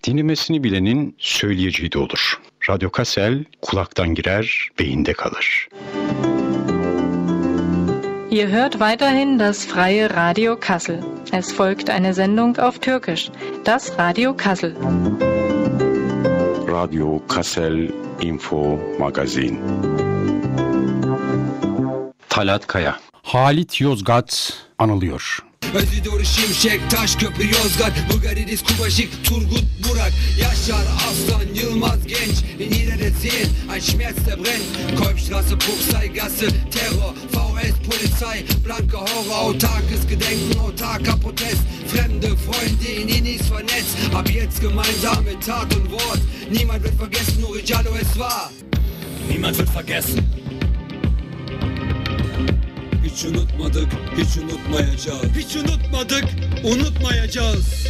Dinlemesini bilenin söyleyeceği de olur. Radyo Kassel kulaktan girer, beyinde kalır. Ihr hört weiterhin das freie Radio Kassel. Es folgt eine Sendung auf Türkisch, das Radio Kassel. Radio Kassel Info Magazin. Talat Kaya. Halit Yozgat anılıyor. Özidori Şimşek, Taşköprü, Yozgat, Bulgaridis, Kubaşik, Turgut, Burak, Yaşar, Aslan, Yılmaz, Genç, Niederet sehen, ein Schmerz der brennt, Kolbstraße, Puchseigasse, Terror, VS, Polizei, blanke Horror, autarkes Gedenken, autarker Protest, fremde Freunde in Inis vernetzt, ab jetzt gemeinsam mit Tat und Wort, niemand wird vergessen, Nuri Jallo es war. Niemand wird vergessen. Hiç unutmadık, hiç unutmayacağız. Hiç unutmadık, unutmayacağız.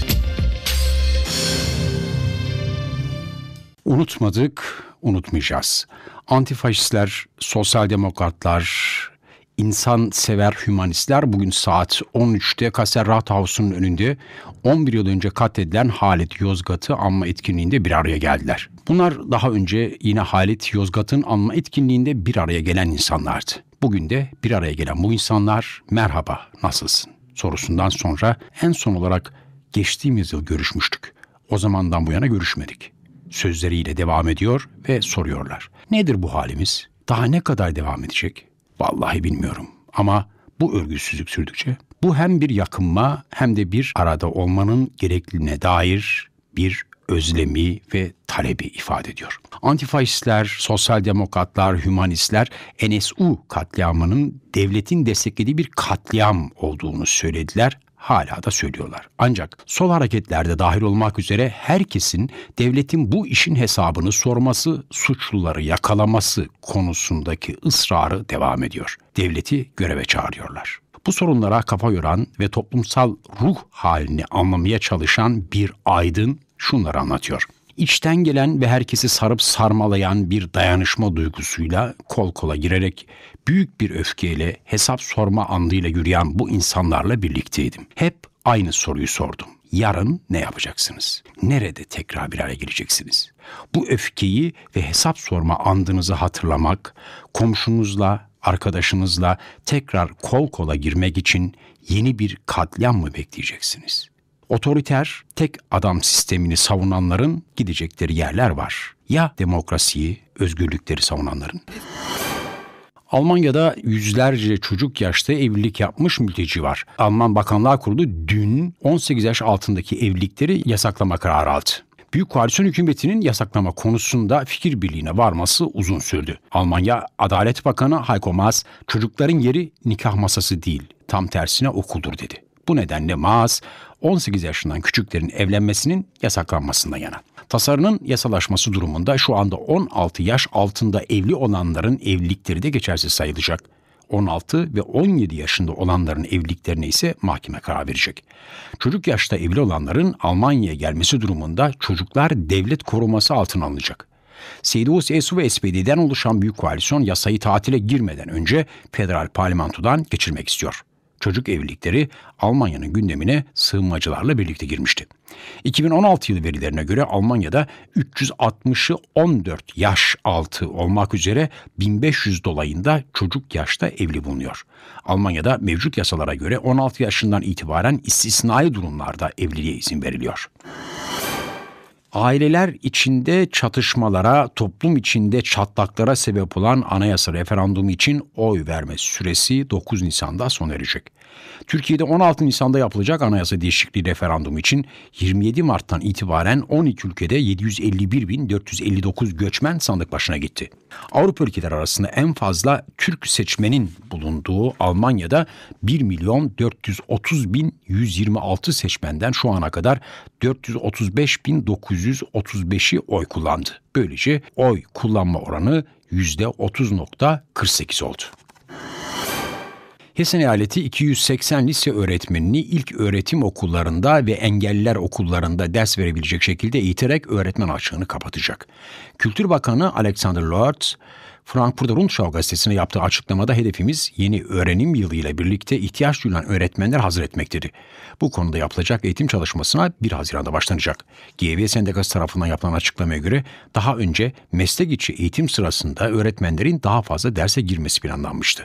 Unutmadık, unutmayacağız. Antifaşistler, sosyal demokratlar, insansever hümanistler bugün saat 13'te Kassel Rathausu'nun önünde 11 yıl önce katledilen Halit Yozgat'ı anma etkinliğinde bir araya geldiler. Bunlar daha önce yine Halit Yozgat'ın anma etkinliğinde bir araya gelen insanlardı. Bugün de bir araya gelen bu insanlar merhaba nasılsın sorusundan sonra en son olarak geçtiğimiz yıl görüşmüştük. O zamandan bu yana görüşmedik. Sözleriyle devam ediyor ve soruyorlar. Nedir bu halimiz? Daha ne kadar devam edecek? Vallahi bilmiyorum ama bu örgütsüzlük sürdükçe bu hem bir yakınma hem de bir arada olmanın gerekliliğine dair bir özlemi ve talebi ifade ediyor. Antifaşistler, sosyal demokratlar, hümanistler NSU katliamının devletin desteklediği bir katliam olduğunu söylediler. Hala da söylüyorlar. Ancak sol hareketlerde dahil olmak üzere herkesin devletin bu işin hesabını sorması, suçluları yakalaması konusundaki ısrarı devam ediyor. Devleti göreve çağırıyorlar. Bu sorunlara kafa yoran ve toplumsal ruh halini anlamaya çalışan bir aydın şunları anlatıyor. İçten gelen ve herkesi sarıp sarmalayan bir dayanışma duygusuyla kol kola girerek büyük bir öfkeyle hesap sorma andıyla yürüyen bu insanlarla birlikteydim. Hep aynı soruyu sordum. Yarın ne yapacaksınız? Nerede tekrar bir araya geleceksiniz? Bu öfkeyi ve hesap sorma andınızı hatırlamak, komşunuzla, arkadaşınızla tekrar kol kola girmek için yeni bir katliam mı bekleyeceksiniz? Otoriter, tek adam sistemini savunanların gidecekleri yerler var. Ya demokrasiyi, özgürlükleri savunanların? Almanya'da yüzlerce çocuk yaşta evlilik yapmış mülteci var. Alman Bakanlar Kurulu dün 18 yaş altındaki evlilikleri yasaklama kararı aldı. Büyük Koalisyon hükümetinin yasaklama konusunda fikir birliğine varması uzun sürdü. Almanya Adalet Bakanı Heiko Maas, çocukların yeri nikah masası değil, tam tersine okuldur dedi. Bu nedenle Maas, 18 yaşından küçüklerin evlenmesinin yasaklanmasından yana. Tasarının yasalaşması durumunda şu anda 16 yaş altında evli olanların evlilikleri de geçersiz sayılacak. 16 ve 17 yaşında olanların evliliklerine ise mahkeme karar verecek. Çocuk yaşta evli olanların Almanya'ya gelmesi durumunda çocuklar devlet koruması altına alınacak. CDU, CSU ve SPD'den oluşan Büyük Koalisyon yasayı tatile girmeden önce federal parlamentodan geçirmek istiyor. Çocuk evlilikleri Almanya'nın gündemine sığınmacılarla birlikte girmişti. 2016 yılı verilerine göre Almanya'da 360'ı 14 yaş altı olmak üzere 1500 dolayında çocuk yaşta evli bulunuyor. Almanya'da mevcut yasalara göre 16 yaşından itibaren istisnai durumlarda evliliğe izin veriliyor. Aileler içinde çatışmalara, toplum içinde çatlaklara sebep olan anayasa referandumu için oy verme süresi 9 Nisan'da sona erecek. Türkiye'de 16 Nisan'da yapılacak anayasa değişikliği referandumu için 27 Mart'tan itibaren 12 ülkede 751.459 göçmen sandık başına gitti. Avrupa ülkeleri arasında en fazla Türk seçmenin bulunduğu Almanya'da 1.430.126 seçmenden şu ana kadar 435.935'i oy kullandı. Böylece oy kullanma oranı %30.48 oldu. Hessen eyaleti 280 lise öğretmenini ilk öğretim okullarında ve engelliler okullarında ders verebilecek şekilde eğiterek öğretmen açığını kapatacak. Kültür Bakanı Alexander Lorz, Frankfurter Rundschau gazetesine yaptığı açıklamada hedefimiz yeni öğrenim yılıyla birlikte ihtiyaç duyulan öğretmenler hazır etmektedir. Bu konuda yapılacak eğitim çalışmasına 1 Haziran'da başlanacak. GEW Sendikası tarafından yapılan açıklamaya göre daha önce meslek içi eğitim sırasında öğretmenlerin daha fazla derse girmesi planlanmıştı.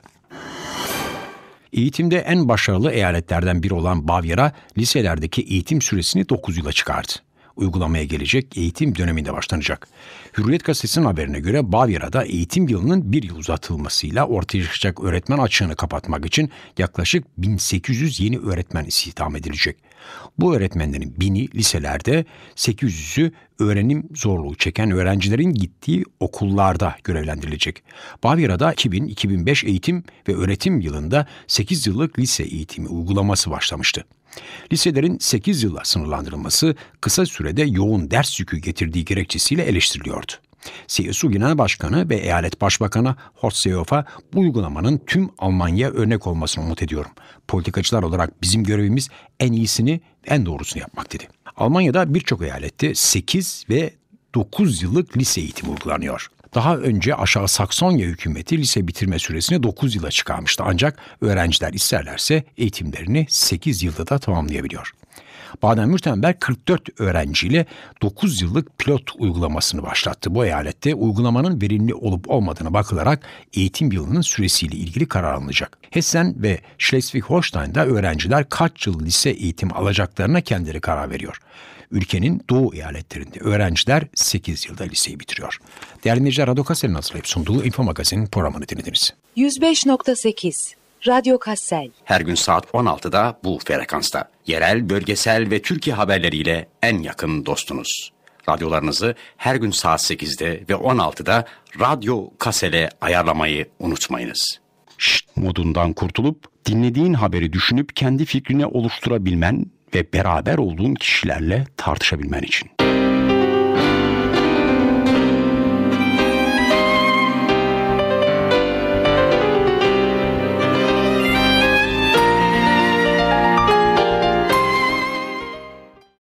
Eğitimde en başarılı eyaletlerden biri olan Bavyera, liselerdeki eğitim süresini 9 yıla çıkardı. Uygulamaya gelecek eğitim döneminde başlanacak. Hürriyet gazetesinin haberine göre Bavyera'da eğitim yılının 1 yıl uzatılmasıyla ortaya çıkacak öğretmen açığını kapatmak için yaklaşık 1800 yeni öğretmen istihdam edilecek. Bu öğretmenlerin 1000'i liselerde, 800'ü öğrenim zorluğu çeken öğrencilerin gittiği okullarda görevlendirilecek. Bavyera'da 2000-2005 eğitim ve öğretim yılında 8 yıllık lise eğitimi uygulaması başlamıştı. Liselerin 8 yıla sınırlandırılması kısa sürede yoğun ders yükü getirdiği gerekçesiyle eleştiriliyordu. CSU Genel Başkanı ve Eyalet Başbakanı Horst Seehofer bu uygulamanın tüm Almanya'ya örnek olmasını umut ediyorum. Politikacılar olarak bizim görevimiz en iyisini, en doğrusunu yapmak dedi. Almanya'da birçok eyalette 8 ve 9 yıllık lise eğitimi uygulanıyor. Daha önce Aşağı Saksonya hükümeti lise bitirme süresini 9 yıla çıkarmıştı. Ancak öğrenciler isterlerse eğitimlerini 8 yılda da tamamlayabiliyor. Baden-Württemberg 44 öğrenciyle 9 yıllık pilot uygulamasını başlattı. Bu eyalette uygulamanın verimli olup olmadığına bakılarak eğitim yılının süresiyle ilgili karar alınacak. Hessen ve Schleswig-Holstein'da öğrenciler kaç yıl lise eğitim alacaklarına kendileri karar veriyor. Ülkenin doğu eyaletlerinde öğrenciler 8 yılda liseyi bitiriyor. Değerli dinleyiciler, Radyo Kassel'in hazırlayıp sunduğu Info Magazin'in programını dinlediniz. 105.8 Radyo Kassel. Her gün saat 16'da bu frekansta. Yerel, bölgesel ve Türkiye haberleriyle en yakın dostunuz. Radyolarınızı her gün saat 8'de ve 16'da Radyo Kassel'e ayarlamayı unutmayınız. Modundan kurtulup dinlediğin haberi düşünüp kendi fikrini oluşturabilmen ve beraber olduğun kişilerle tartışabilmen için.